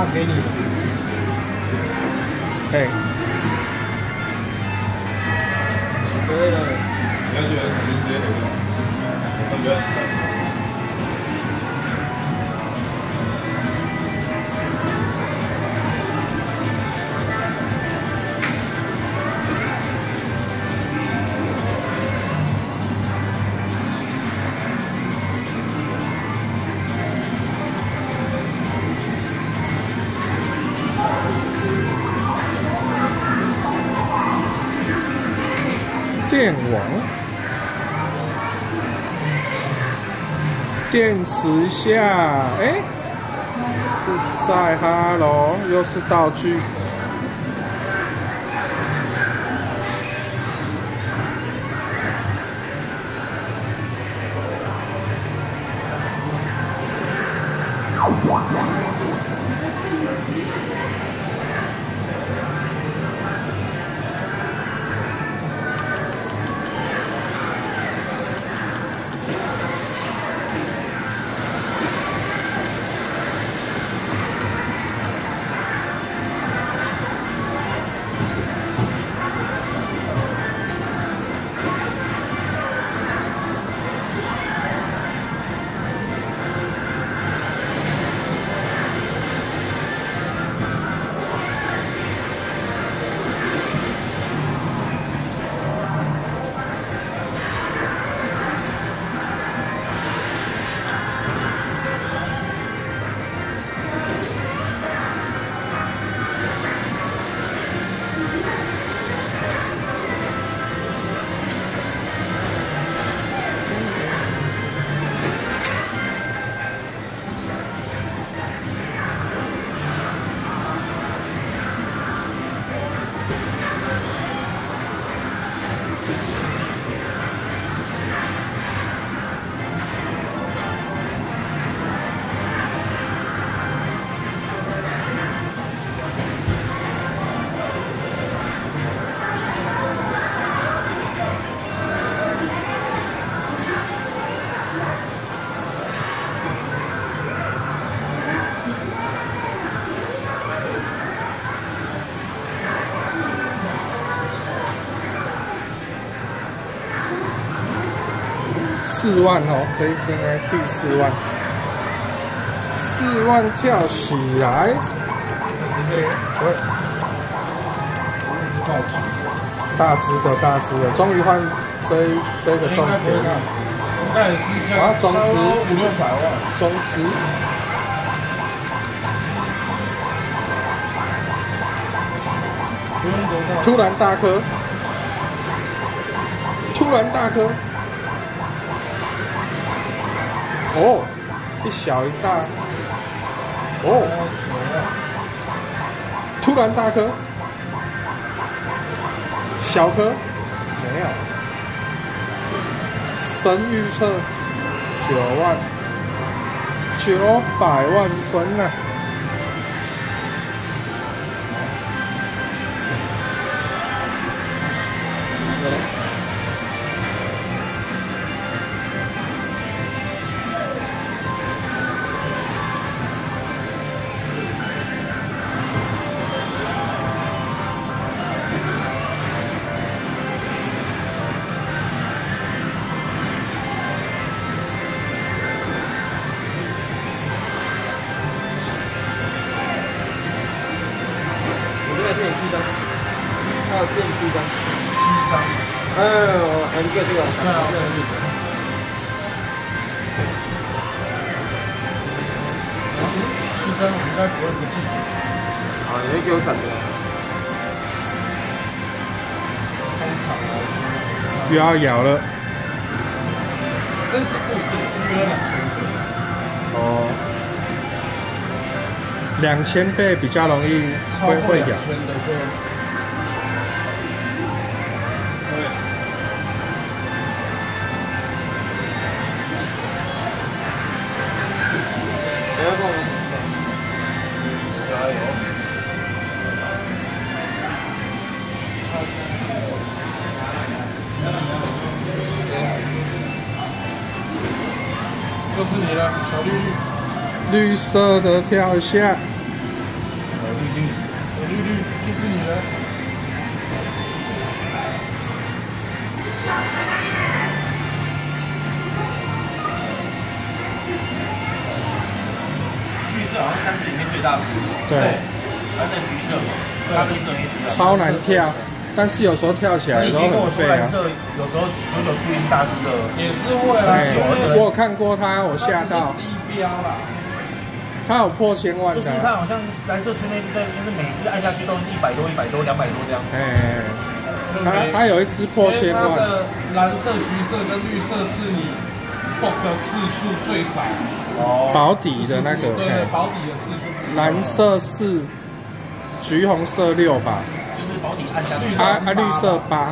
他给你。 哎。 可以了。 了解，您直接留着，不要。 电网，电池下，哎，是在哈喽，又是道具。4万哦，这一只呢第4万，4万跳起来。喂，大只的，终于换这个洞给你。啊，中值 500-600万， 中值。突然大颗，哦，一小一大，哦，突然大颗，小颗没有，神预测900万分呐、 7张，还有7张，7张。哎呦，还一个这个，对啊，7张应该不会不进。啊，你会给我闪的。 又要咬了。 真是不一定，约2000。 哦。2000倍比较容易会咬。 不要动。加油！又是你了，小绿。绿色的跳下。 绿， 就是你的。 绿色好像三只里面最大只。 对。 它那橘色嘛，它绿色也是。 超难跳，但是有时候跳起来都很废啊。 有时候久出一只大只的， 也是会啊。我有看过它，我吓到。低标啦。它有破1000万的。 就是它好像蓝色出那只，就是每次按下去都是100多、100多、200多这样。 它有一只破1000万。 它的蓝色、橘色跟绿色是你蹦的次数最少。 哦。保底的那个。 对，保底的次数。 蓝色4，橘红色6吧。 就是保底按下去。 绿色8。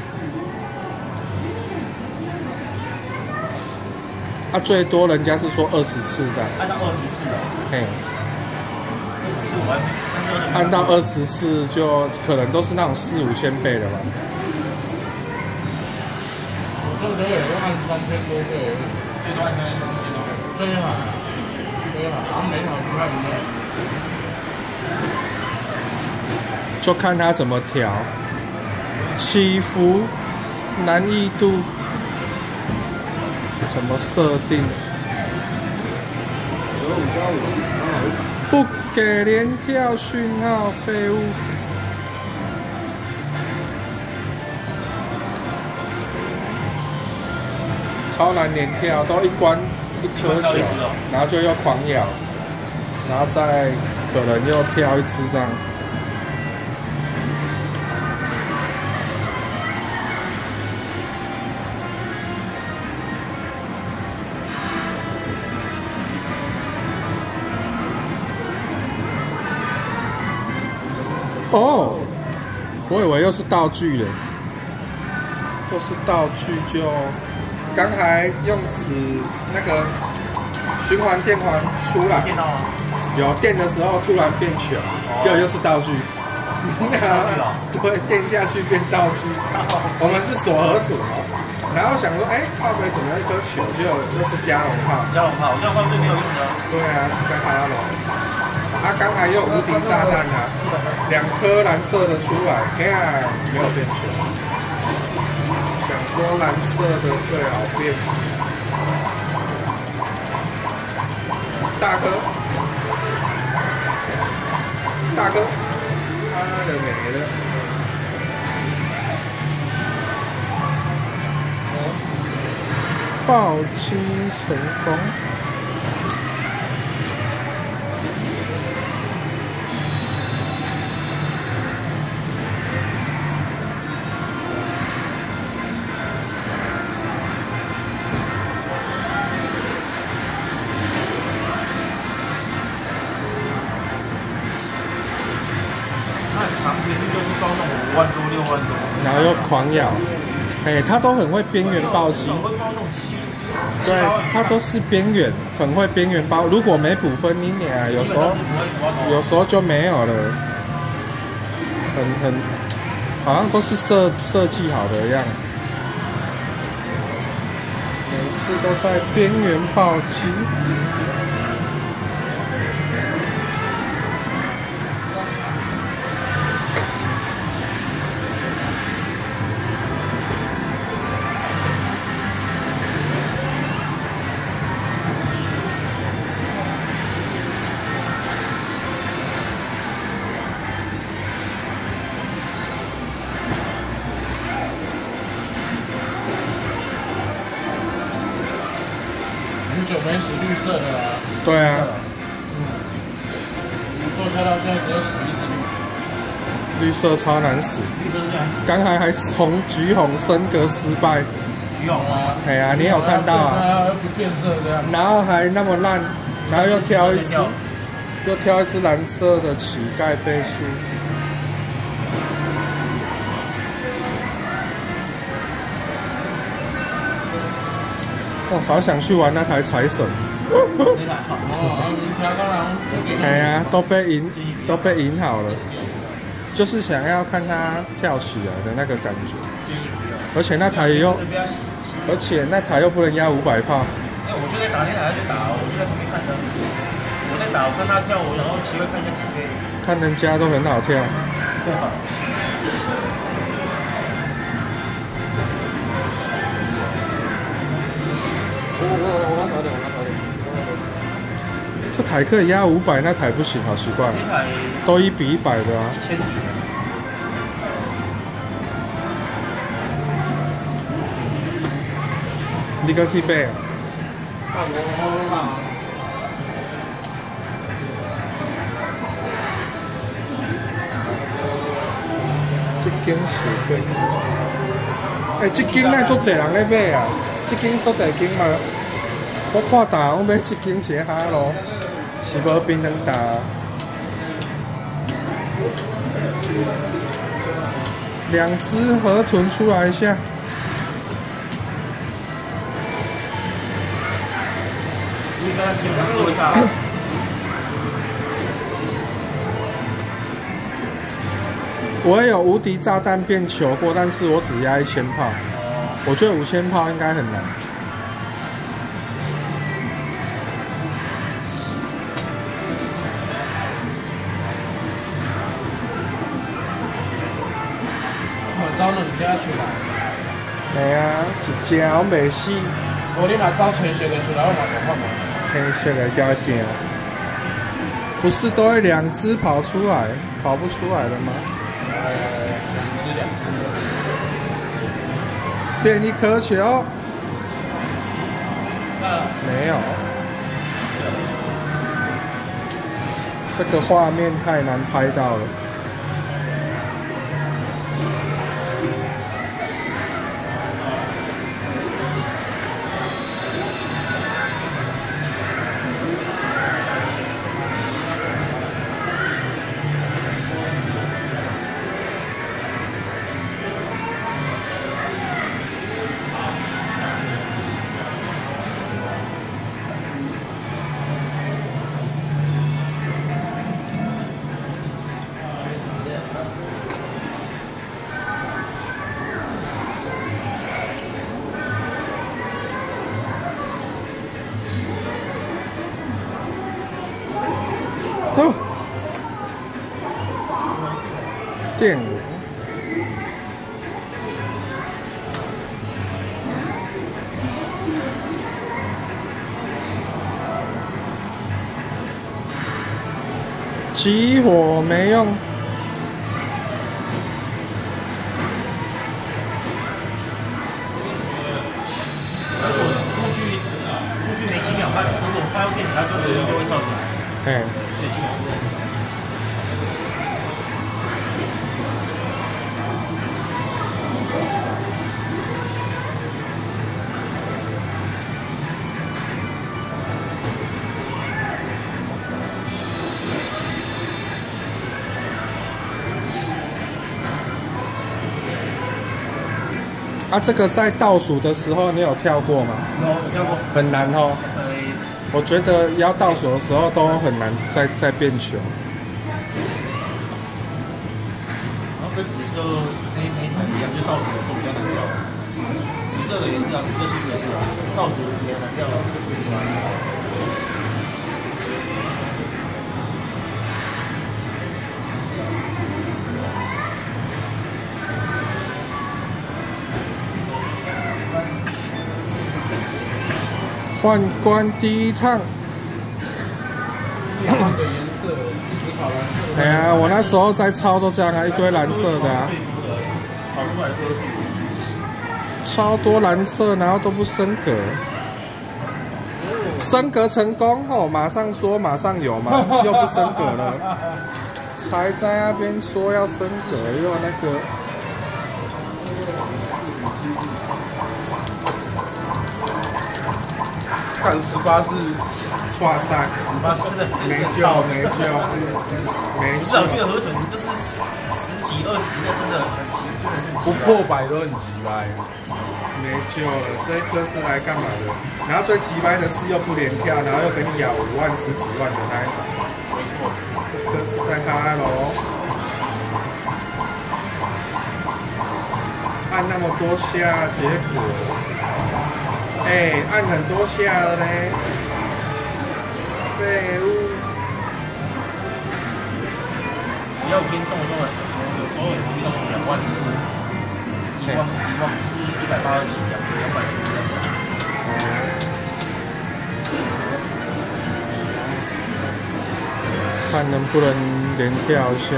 最多人家是说20次这样。 按到20次了。 嘿。 20次我还没。 按到20次就可能都是那种4、5千倍的吧。 我这个也都按3000多倍， 最多按3000、4000多倍。 最好，好像每场不太一样。 就看它怎么调，起伏、难易度。怎么设定？5+5，不给连跳讯号，废物。超难连跳，都一关1颗球，然后就又狂咬，然后再可能又跳1只这样。哦，我以为又是道具了，又是道具就刚才用死那个循环电环出来，有电的时候突然变球，结果又是道具。对，电下去变道具。我们是锁合土，然后想说，靠北怎么一颗球，就又是加农炮。 加农炮最没有用的。 对啊，是在哈喽。刚才又无敌炸弹啊，2颗蓝色的出来，没有变球。想说蓝色的最好变。大颗，他的没了。暴击成功。然后又狂咬，他都很会边缘暴击，对，他都是边缘，很会边缘包。如果没补分，你俩有时候就没有了，好像都是设计好的样，每次都在边缘暴击。 很久没使绿色的啦。 对啊。 做跳到现在只有使1只绿色超难使。 绿色最难使。 刚才还从橘红升格失败。 橘红啊。 你有看到啊？ 又不变色这样。 然后还那么烂，然后又挑一只蓝色的乞丐倍数。好想去玩那台财神。都被赢好了，就是想要看他跳起来的那个感觉。而且那台又不能压500炮。 我就在打那台就打，我就在旁边看着。我我在打，我看他跳舞，然后骑会看一下起飞。 看人家都很好跳。 对吧？ 我刚早点，我刚早点。 这台可以压500，那台不行，好奇怪。 那台都1比100的啊。 1000底。 你个去买啊？ 我这间是贵。这间那足侪人咧买啊！这间足侪间嘛。我看大，我买这间是哈咯，是无槟榔大。2只河豚出来一下。 基本上是会炸。 我也有无敌炸弹变球过，但是我只压1000炮。我觉得5000炮应该很难。 我找2只出来。 系啊，一只我袂死。 我你嘛找青色的出来，我嘛想看嘛。 青色的叫一边，不是都会2只跑出来，跑不出来了吗？变一颗球，没有。这个画面太难拍到了。哦，电舞，起火没用。 如果出去没几秒，如果发用电池，它就会跳出来。 哎。啊，这个在倒数的时候，你有跳过吗？ 有跳过。 很难哦。我觉得要倒数的时候都很难再变球。 然后跟紫色那一台一样，就倒数的时候比较难跳。紫色的也是啊，紫色系也是啊，倒数也难跳。 宦官第一趟。 换个颜色，一直跑蓝色。 哎呀，我那时候在抄都这样啊，一堆蓝色的啊。 跑出来都是。 超多蓝色，然后都不升格。升格成功哦，马上说马上有嘛，又不升格了。才在那边说要升格，又那个。 看18是哇塞 18真的没救没救没不是，我觉得河豚就是10几20几的，真的很急，真的是不破100都很急掰。 没救了，这是来干嘛的？然后最急掰的是又不连跳，然后又跟你咬5万10几万的那一种。 没错， 这个是在哈喽。按那么多下，结果，按很多下了嘞，废物。 比较偏重的时候，有时候也常遇到2万出，1万是180起，200出这样。 看能不能连跳一下。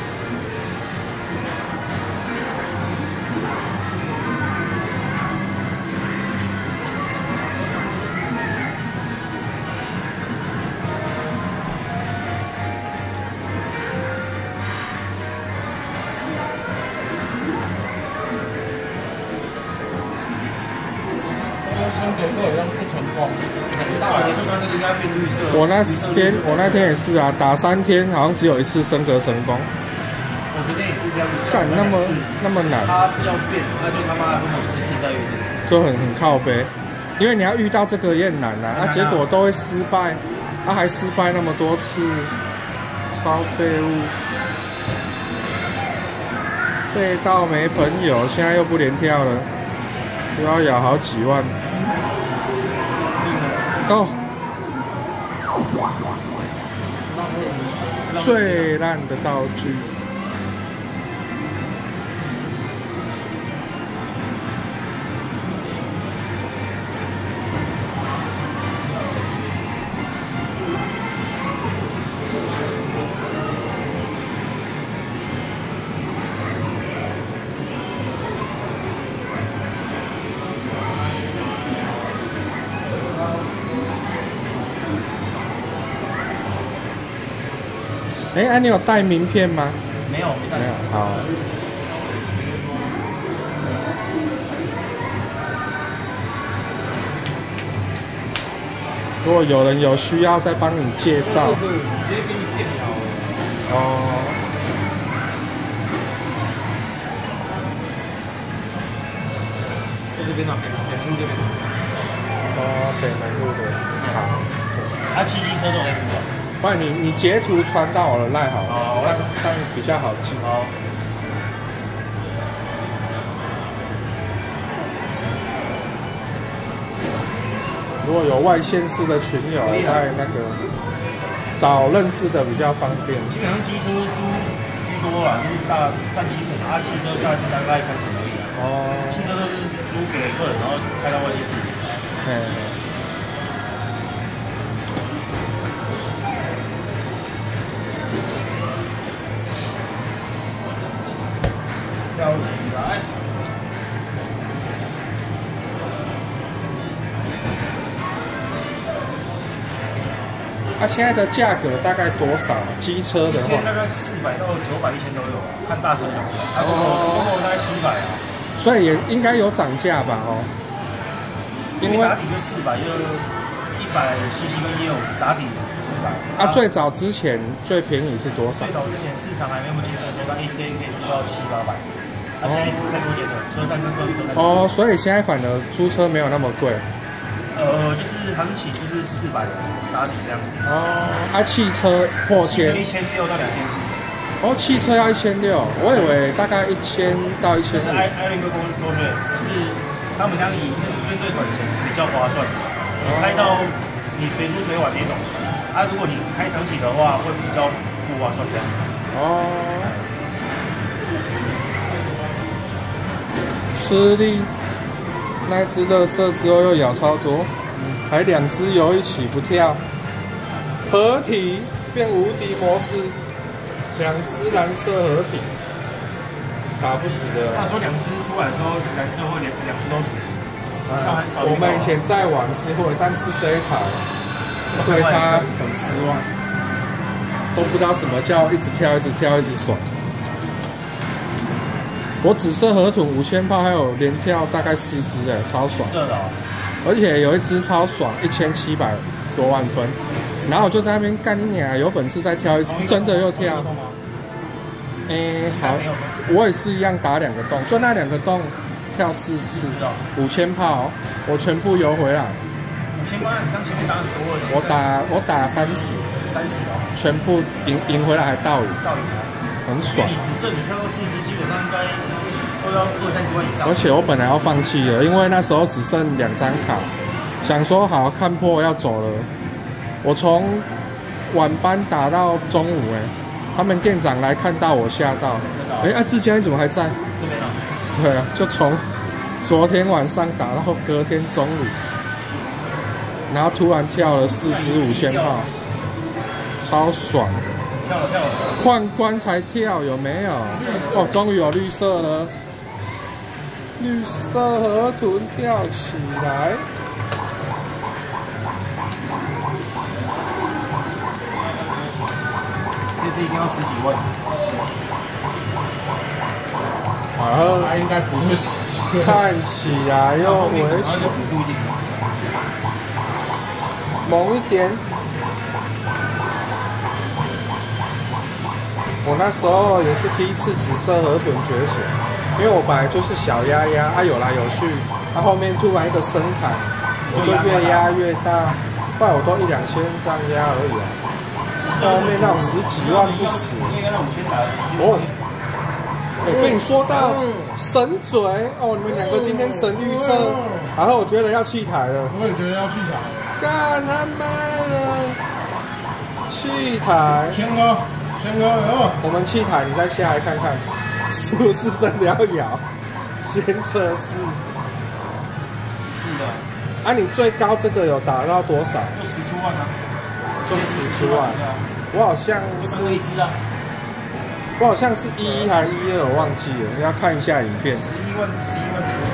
升格好像不成功， 大结束那个应该变绿色。 我那天也是啊，打3天好像只有1次升格成功。 我昨天也是这样子。 干那么难？ 他要变，那就他妈的是停在原地。 就很靠北，因为你要遇到这个也很难啊，结果都会失败，还失败那么多次，超废物，废到没朋友，现在又不连跳了，又要咬好几万。Go！ 最烂的道具。哎，你有带名片吗？ 没有，没带。 没有，好。如果有人有需要，再帮你介绍。 直接给你电描。 哦。 在这边呢，北门路这边。 哦，北门路的。好。 他骑机车都在租啊。 不然你截图传到我的赖好了，上比较好记。 好。 如果有外县市的群友，在那个找认识的比较方便。 基本上机车租居多啦，就是占7成，汽车占大概3成而已。哦。汽车都是租给客人，然后开到外县市。跳起来！ 现在的价格大概多少？机车的话， 一天大概400到900、1000都有，看大车小车。大概700啊。 所以也应该有涨价吧？哦。 因为打底就400，就100cc 跟也有打底400。 最早之前最便宜是多少？ 最早之前市场还没有进这个阶段，一天可以租到700、800。现在太多间了，车站跟客运都太多。 所以现在反而租车没有那么贵。 就是行情就是400打底这样子。 汽车破千。 1600到2400。 汽车要1600，我以为大概1000到1400。 是艾伦哥跟我说，是他们家以那是最短程比较划算，开到你随出随玩那种。如果你开长期的话，会比较不划算这样。 吃力，那只垃圾之后又咬超多，还2只油一起不跳，合体变无敌模式，2只蓝色合体，打不死的。 他说2只出来的时候，蓝色会2只都死。 我们以前在玩是会，但是这一台对他很失望，都不知道什么叫一直跳、一直跳、一直爽。我紫色河豚5000炮，还有连跳大概4只超爽。而且有一只超爽，1700多万分。然后我就在那边干你娘，有本事再跳一只，真的又跳。好，我也是一样打2个洞，就那2个洞跳4次，5000炮，我全部游回来。 5000炮，你这样前面打很多。 我打30，全部赢回来还倒赢。很爽。 你只剩你看到4只，基本上应该都要20-30万以上。 而且我本来要放弃了，因为那时候只剩2张卡，想说好看破要走了。我从晚班打到中午， 他们店长来看到我吓到，哎，志佳你怎么还在？ 这边啊， 对啊，就从昨天晚上打到隔天中午，然后突然跳了4支5000炮，超爽的。 跳了， 宦官才跳有没有？哦，终于有绿色了，绿色河豚跳起来。 这支一定要10几万。 他应该不会死。 看起来又危险， 不一定。 猛一点。我那时候也是第一次紫色河豚觉醒，因为我本来就是小鸭鸭，它有来有去，它后面突然一个深坎，我就越压越大，后来我都1、2千这样压而已啊。后面那种10几万不死。 应该让5000打。 哦，我跟你说到神嘴哦，你们2个今天神预测，然后我觉得要弃台了。 我也觉得要弃台。 干他妈的！弃台！ 谦哥， 我们弃台，你再下来看看，是不是真的要摇？先测试。 是的。 啊，你最高这个有打到多少？ 就10出万啊。 就10出万。我好像是就一支啊。 我好像是11还是12，我忘记了，你要看一下影片。 11万出。